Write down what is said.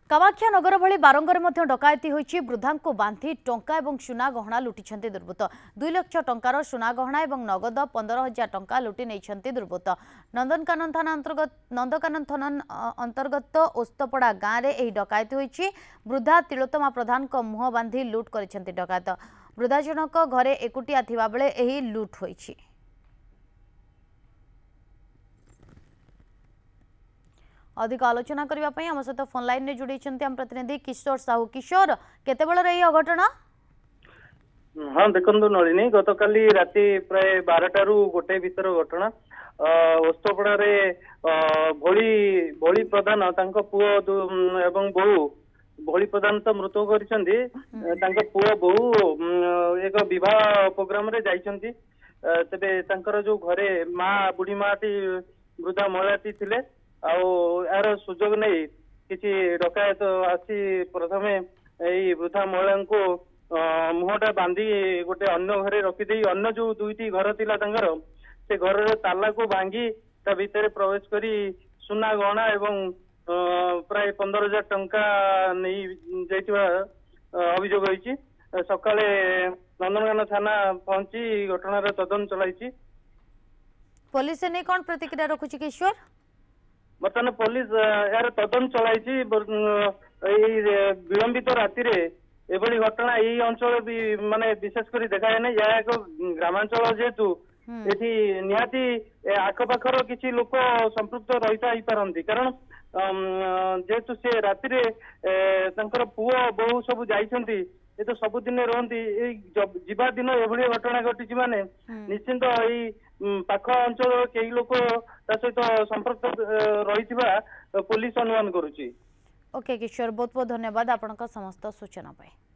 कामाख्या नगर भली बारंगर मध्य डकायती होईछि। वृद्धा को बांधी टंका और सुना गहना लुटिछन्ति दुर्बृत्त। 2 लाख टंकार सुना गहना और नगद 15,000 टंका लुटि नैछन्ति दुर्बृत्त। नंदनकानन थाना अंतर्गत ओस्तपड़ा गाँव में यह डकायती होईछि। वृद्धा तिलोत्तमा प्रधान को मुह बांधी लुट करिसेंति डकायत। वृद्धा जनक घरे एकुटिया थिबा बेले एही लुट होईछि। अधिक आलोचना करने आम सहित फोन लाइन में जोड़ी आम प्रतिनिधि किशोर साहू। किशोर, केते बेलर यही अघटना? हाँ देखो नलिनी, गतकाली राति प्राय 12 रु 1 भीतर घटना। ओस्तपड़ा भोली भोली प्रधान तांको पुओ एवं बोहू, भोली प्रधान तो मृत्यु करिसेंती, तांको पुओ बोहू एक विवाह प्रोग्राम रे जाइछंती। तबे तांकर जो घरे माँ बुढ़ी माटी वृद्धा महिलाटी थिले यार सुजोग नहीं किसी डकायत आसी प्रथमे यही वृद्धा महिला को मुहटा बांधी गोटे अन्य घरे रखिदे अन्य जो 2टी घर थिला तांकर से घर ताला को भांगी ता भीतर प्रवेश करी सुना गहना एवं प्राय 15,000 टंका नहीं जाइथिबा अभियोग होईछि। सकाळे नंदनकानन थाना पहुंची घटनार तदंत चलाइछि। पुलिस ने कौन प्रतिक्रिया रखुछि किशोर? बर्तमान पुलिस यार तदंत चलाई। विलंबित राति एभली घटना यही अंचल भी माने विशेषकर देखा जाए या एक ग्रामांचल जेहेतु एठी निहाती आखपाखर किसी लोक संपृक्त रही पारती। कारण जेहेतु से राति पुओ बहु सब जाइछंती, ये तो सबुदिन रहती जीवा दिन एभली घटना घटी माने निश्चिंत यही पाख अंचल कई लोक सहित संपर्क रही पुलिस अनुमान करुच्ची। ओके किशोर, बहुत बहुत धन्यवाद आपनका समस्त सूचना पाए।